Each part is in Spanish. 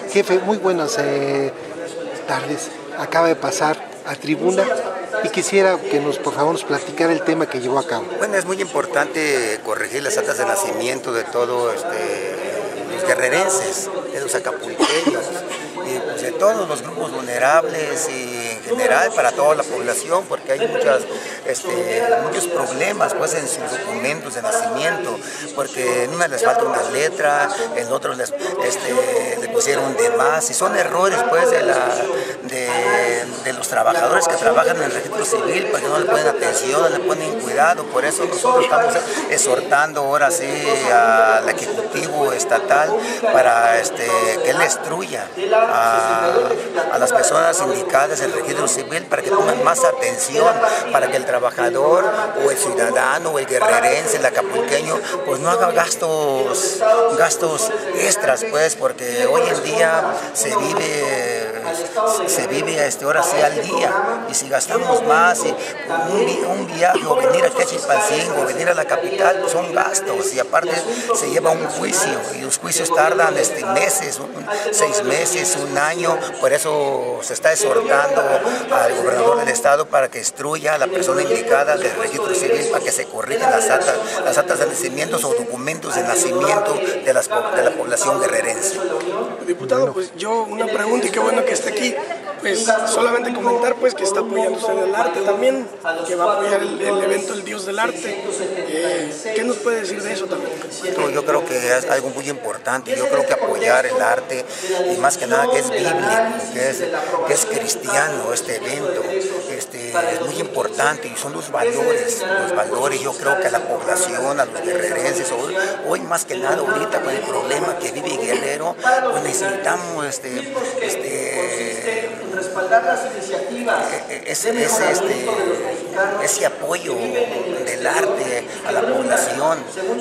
Jefe, muy buenas tardes. Acaba de pasar a tribuna y quisiera que por favor nos platicara el tema que llevó a cabo. Bueno, es muy importante corregir las actas de nacimiento de todos los guerrerenses, de los acapulqueños, y pues, de todos los grupos vulnerables y en general para toda la población, porque hay muchos problemas pues en sus documentos de nacimiento, porque en una les falta una letra, en otros le pusieron de más, y son errores pues de los trabajadores que trabajan en el registro civil, porque no le ponen atención, no le ponen cuidado. Por eso nosotros estamos exhortando ahora sí al Ejecutivo Estatal para que él instruya a las personas indicadas en el registro civil para que tomen más atención, para que el trabajador o el ciudadano o el guerrerense, el acapulqueño, pues no haga gastos extras, pues, porque hoy en día se vive ahora sí al día, y si gastamos más, y un viaje o venir aquí a Chilpancingo o venir a la capital, pues son gastos, y aparte se lleva un juicio, y los juicios tardan meses, 6 meses, un año. Por eso se está exhortando al gobernador del estado para que instruya a la persona indicada del registro civil para que se corrijan las actas de nacimientos o documentos de nacimiento de la población guerrerense. Diputado, pues yo una pregunta, y qué bueno que esté aquí. Pues solamente comentar pues que está apoyando usted el arte también, que va a apoyar el evento El Dios del Arte. ¿Qué nos puede decir de eso también? Yo creo que es algo muy importante. Yo creo que apoyar el arte, y más que nada que es bíblico, que es cristiano este evento, es muy importante, y son los valores. Yo creo que a la población, a los guerrerenses, hoy más que nada ahorita con el problema que vive Guerrero, pues necesitamos respaldar las iniciativas, ese apoyo del arte a la población,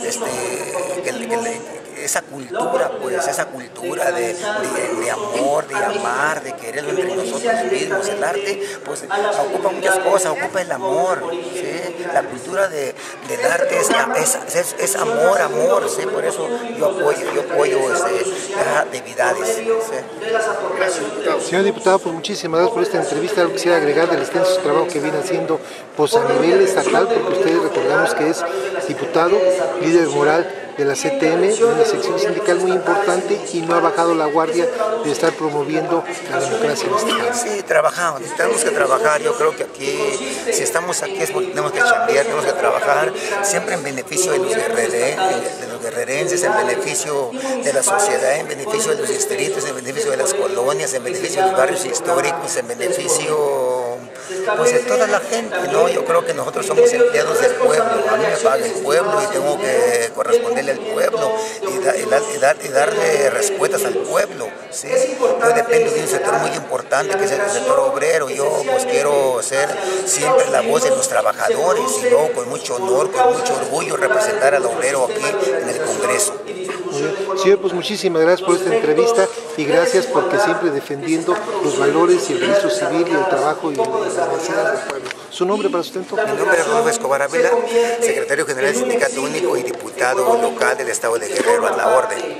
esa cultura de amor, de amar, de quererlo entre nosotros mismos. El arte pues ocupa muchas cosas, ocupa el amor, ¿sí? La cultura del arte es amor, ¿sí? Por eso yo apoyo esas actividades, ¿sí? Gracias. Señor diputado, pues muchísimas gracias por esta entrevista. Algo quisiera agregar del extenso trabajo que viene haciendo pues a nivel estatal, porque ustedes recordamos que es diputado, líder moral de la CTM, una sección sindical muy importante, y no ha bajado la guardia de estar promoviendo la democracia en este país. Sí, tenemos que trabajar. Yo creo que aquí, si estamos aquí es porque tenemos que chambear, tenemos que trabajar siempre en beneficio de los guerrerenses, en beneficio de la sociedad, en beneficio de los distritos, en beneficio de las colonias, en beneficio de los barrios históricos, en beneficio pues de toda la gente, ¿no? Yo creo que nosotros somos empleados del pueblo. A mí me paga el pueblo y tengo que corresponderle al pueblo y darle respuestas al pueblo, ¿sí? Yo dependo de un sector muy importante que es el sector obrero. Yo pues quiero ser siempre la voz de los trabajadores, y luego con mucho honor, con mucho orgullo representar al obrero aquí en el Congreso. Señor, pues muchísimas gracias por esta entrevista, y gracias porque siempre defendiendo los valores y el registro civil y el trabajo y las necesidades del pueblo. ¿Su nombre para sustento? Mi nombre es Rodolfo Escobar Ávila, secretario general del Sindicato Único y diputado local del Estado de Guerrero, a la orden.